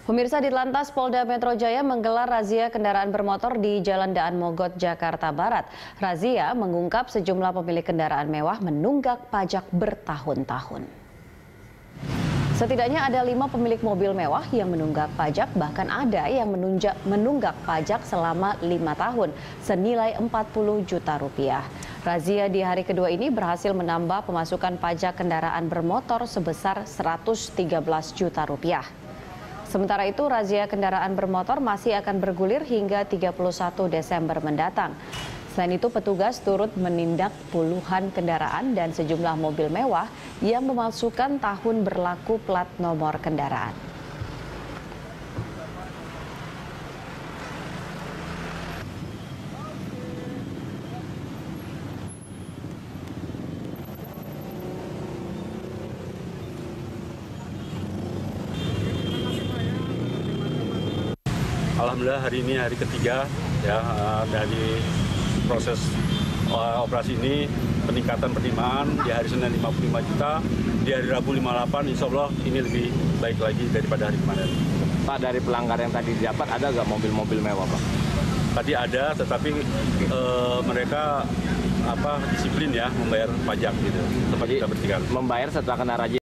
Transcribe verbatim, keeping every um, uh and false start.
Pemirsa, Ditlantas Polda Metro Jaya menggelar razia kendaraan bermotor di Jalan Daan Mogot, Jakarta Barat. Razia mengungkap sejumlah pemilik kendaraan mewah menunggak pajak bertahun-tahun. Setidaknya ada lima pemilik mobil mewah yang menunggak pajak, bahkan ada yang menunjak, menunggak pajak selama lima tahun, senilai empat puluh juta rupiah. Razia di hari kedua ini berhasil menambah pemasukan pajak kendaraan bermotor sebesar seratus tiga belas juta rupiah. Sementara itu, razia kendaraan bermotor masih akan bergulir hingga tiga puluh satu Desember mendatang. Selain itu, petugas turut menindak puluhan kendaraan dan sejumlah mobil mewah yang memalsukan tahun berlaku plat nomor kendaraan. Alhamdulillah hari ini hari ketiga ya dari proses uh, operasi ini, peningkatan penerimaan di hari Senin lima puluh lima juta, di hari Rabu lima puluh delapan, insya Allah ini lebih baik lagi daripada hari kemarin. Pak, dari pelanggar yang tadi didapat ada nggak mobil-mobil mewah, Pak? Tadi ada, tetapi uh, mereka apa disiplin ya membayar pajak gitu, tempat kita bertiga. Membayar setelah kena razia.